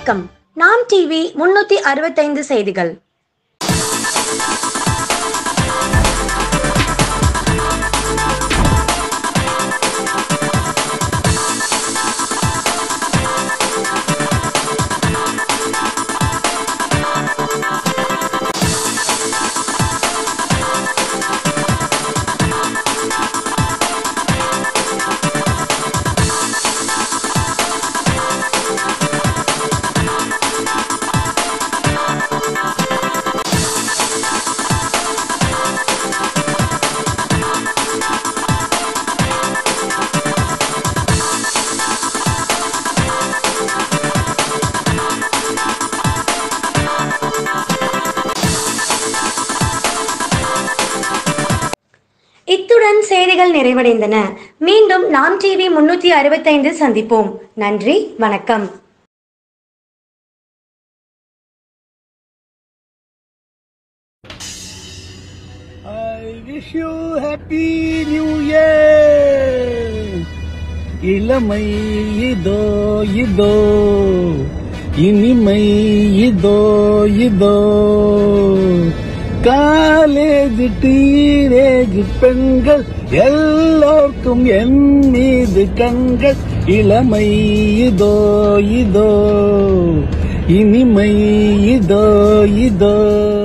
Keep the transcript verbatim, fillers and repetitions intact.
வணக்கம். நாம் டிவி முன்னூத்தி அறுபத்தைந்து செய்திகள். இத்துடன் செய்திகள் நிறைவடைந்தன. மீண்டும் நாம் டிவி முன்னூத்தி அறுபத்தைந்து சந்திப்போம். நன்றி, வணக்கம். I wish you happy new year. இளமை இதோ இதோ, இனிமை இதோ இதோ, காலேஜ் டீனேஜ் பெண்கள் எல்லோருக்கும் என் மீது கண்கள். இளமை இதோ இதோ, இனிமை இதோ இதோ.